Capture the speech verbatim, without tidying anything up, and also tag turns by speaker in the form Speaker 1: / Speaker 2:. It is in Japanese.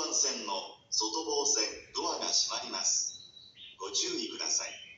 Speaker 1: 番線の外房線ドアが閉まります。ご注意ください。